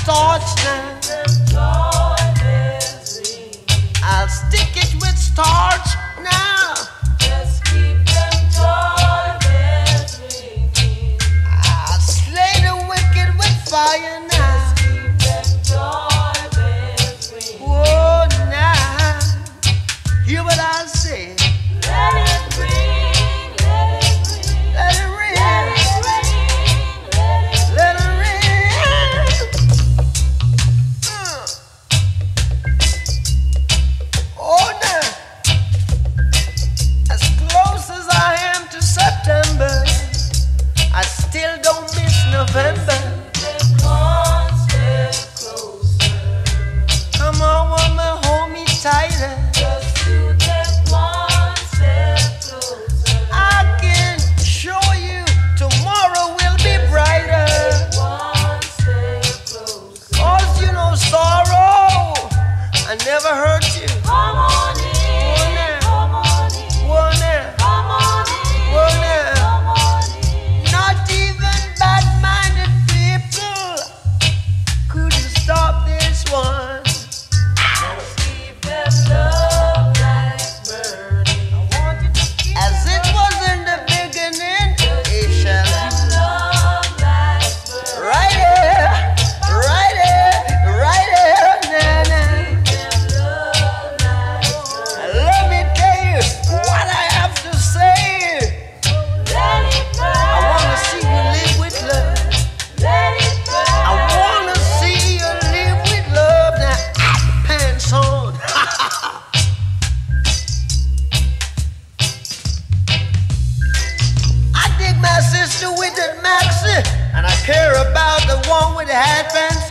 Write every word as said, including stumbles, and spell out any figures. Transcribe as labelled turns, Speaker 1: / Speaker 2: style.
Speaker 1: torch now. I'll stick it with starch now.
Speaker 2: Just keep them joy bells ringing.
Speaker 1: I'll slay the wicked with fire now.
Speaker 2: Just keep them joy bells ringing.
Speaker 1: Whoa, now, hear what I say.
Speaker 2: Let it ring, let it ring,
Speaker 1: Let it ring,
Speaker 2: let it ring, let it
Speaker 1: let it ring. Uh. Oh, now, as close as I am to September, I still don't miss November.
Speaker 2: step one step closer.
Speaker 1: Come on, woman, hold me tighter.
Speaker 2: Just to get one step closer.
Speaker 1: I can show you tomorrow will be brighter.
Speaker 2: One step closer.
Speaker 1: Cause you know sorrow, I never hurt you.
Speaker 2: Come on in, come on in,
Speaker 1: One there,
Speaker 2: come on in,
Speaker 1: one there.
Speaker 2: come on in.
Speaker 1: Not even bad-minded people could stop this one.
Speaker 2: Just keep them love lights burning.
Speaker 1: As it was in the beginning, it shall
Speaker 2: Them love lights burning.
Speaker 1: right here, right here, right here, nah, nah.
Speaker 2: Them love lights burning.
Speaker 1: Let me tell you what I have to say.
Speaker 2: Let it burn.
Speaker 1: I wanna see you live with love.
Speaker 2: Let it burn.
Speaker 1: I wanna see you live with love. Now, pants on. I dig my sister with that maxi, and I care about the one with the hat pants